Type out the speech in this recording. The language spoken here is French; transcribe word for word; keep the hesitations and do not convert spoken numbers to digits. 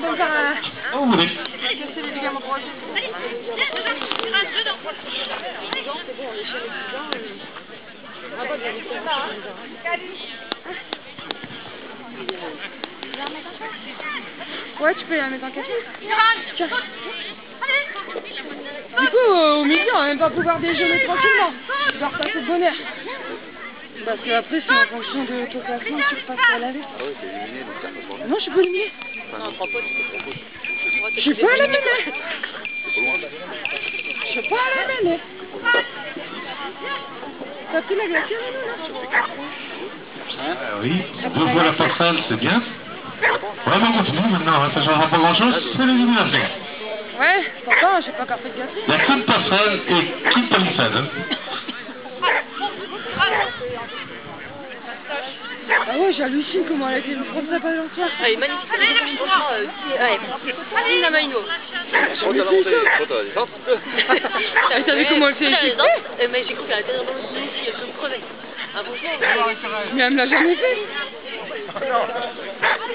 pas me faire un... Oh, vous voulez. casser les ligaments croisés. Ouais, tu peux la mettre en café. Tiens. Du coup, euh, au milieu, on va même pas pouvoir déjeuner tranquillement. Tu vas repasser de bonne heure. Parce que après, c'est en fonction de ton classement, tu repasses à laver. Ah ouais, t'es éliminé, donc t'as pas le Non, je suis pas éliminé. Non, trois potes, c'est trois potes. Je suis pas à la mêlée. C'est pas loin. Je suis pas à la mêlée. T'as pris la glacière, là? Ah oui, deux fois la passerelle, c'est bien. Vraiment, on continue maintenant, hein, ça ne changera pas grand-chose, c'est l'élimination. Ouais, pourtant, j'ai pas encore fait de gâteau. Il n'y a qu'une passerelle et qu'une palissade. Hein. Ah ouais, j'hallucine comment elle a été prendre sa balle entière. Elle est magnifique. Franchement, euh, ouais, c'est la Maïno. Quand t'as lancé, quand t'as la descente. T'as vu comment elle fait les Mais j'ai cru qu'elle était dans le sous aussi, elle peut me crever. Ah, franchement, mais elle me l'a jamais fait.